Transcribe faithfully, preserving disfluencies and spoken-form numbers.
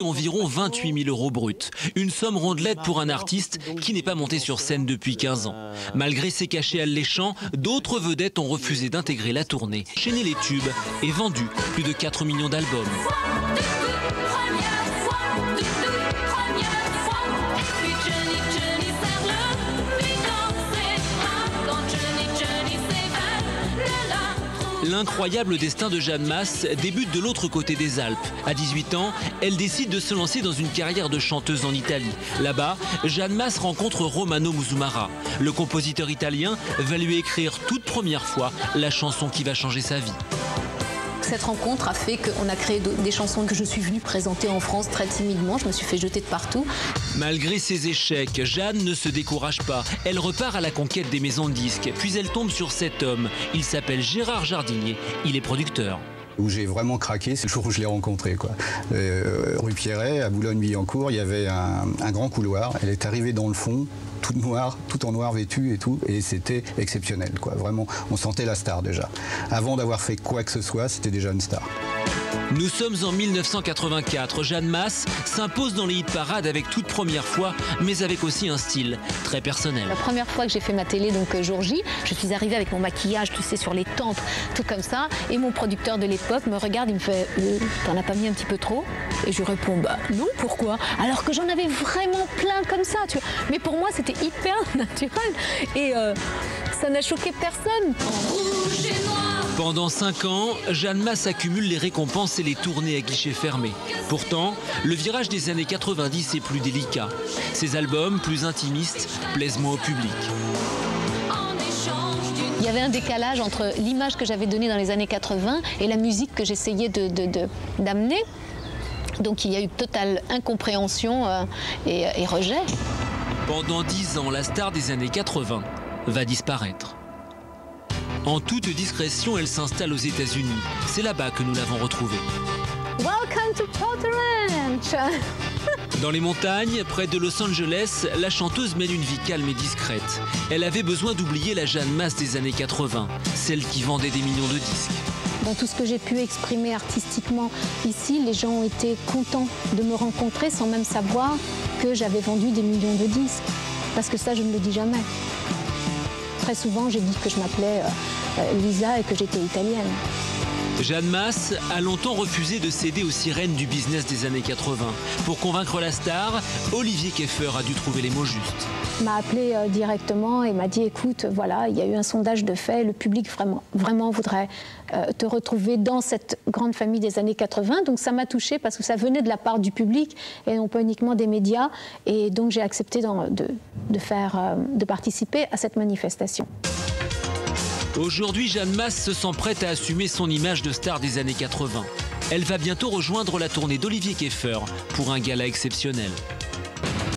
environ vingt-huit mille euros bruts. Une somme rondelette pour un artiste qui n'est pas monté sur scène depuis quinze ans. Malgré ses cachets alléchants, d'autres vedettes ont refusé d'intégrer la tournée. Chaîner les tubes et vendu plus de quatre millions d'albums. L'incroyable destin de Jeanne Mas débute de l'autre côté des Alpes. À dix-huit ans, elle décide de se lancer dans une carrière de chanteuse en Italie. Là-bas, Jeanne Mas rencontre Romano Musumara. Le compositeur italien va lui écrire toute première fois la chanson qui va changer sa vie. Cette rencontre a fait qu'on a créé des chansons que je suis venue présenter en France très timidement. Je me suis fait jeter de partout. Malgré ses échecs, Jeanne ne se décourage pas. Elle repart à la conquête des maisons de disques. Puis elle tombe sur cet homme. Il s'appelle Gérard Jardinier. Il est producteur. Où j'ai vraiment craqué, c'est le jour où je l'ai rencontré, quoi. Euh, rue Pierret, à Boulogne-Billancourt, il y avait un, un grand couloir. Elle est arrivée dans le fond, toute noire, tout en noir vêtue et tout, et c'était exceptionnel, quoi. Vraiment, on sentait la star déjà. Avant d'avoir fait quoi que ce soit, c'était déjà une star. Nous sommes en mille neuf cent quatre-vingt-quatre. Jeanne Mas s'impose dans les hit-parades avec toute première fois, mais avec aussi un style très personnel. La première fois que j'ai fait ma télé, donc jour J, je suis arrivée avec mon maquillage, tu sais, sur les tempes, tout comme ça. Et mon producteur de l'époque me regarde, il me fait euh, « T'en as pas mis un petit peu trop ?» Et je lui réponds « Bah non, pourquoi ?» Alors que j'en avais vraiment plein comme ça, tu vois. Mais pour moi, c'était hyper naturel. Et euh, ça n'a choqué personne. Rouge et noir. Pendant cinq ans, Jeanne Mas accumule les récompenses et les tournées à guichets fermés. Pourtant, le virage des années quatre-vingt-dix est plus délicat. Ses albums, plus intimistes, plaisent moins au public. Il y avait un décalage entre l'image que j'avais donnée dans les années quatre-vingt et la musique que j'essayais de, de, de, d'amener. Donc il y a eu totale incompréhension euh, et, et rejet. Pendant dix ans, la star des années quatre-vingt va disparaître. En toute discrétion, elle s'installe aux États-Unis. C'est là-bas que nous l'avons retrouvée. Welcome to Port Ranch. Dans les montagnes, près de Los Angeles, la chanteuse mène une vie calme et discrète. Elle avait besoin d'oublier la Jeanne Mas des années quatre-vingt, celle qui vendait des millions de disques. Dans tout ce que j'ai pu exprimer artistiquement ici, les gens ont été contents de me rencontrer sans même savoir que j'avais vendu des millions de disques. Parce que ça, je ne le dis jamais. Très souvent, j'ai dit que je m'appelais euh, Lisa et que j'étais italienne. Jeanne Mas a longtemps refusé de céder aux sirènes du business des années quatre-vingt. Pour convaincre la star, Olivier Keffer a dû trouver les mots justes. Il m'a appelé euh, directement et m'a dit « Écoute, voilà, il y a eu un sondage de fait, le public vraiment, vraiment voudrait euh, te retrouver dans cette grande famille des années quatre-vingt. » Donc ça m'a touchée parce que ça venait de la part du public et non pas uniquement des médias. Et donc j'ai accepté dans, de, de, faire, euh, de participer à cette manifestation. Aujourd'hui, Jeanne Mas se sent prête à assumer son image de star des années quatre-vingt. Elle va bientôt rejoindre la tournée d'Olivier Keffer pour un gala exceptionnel.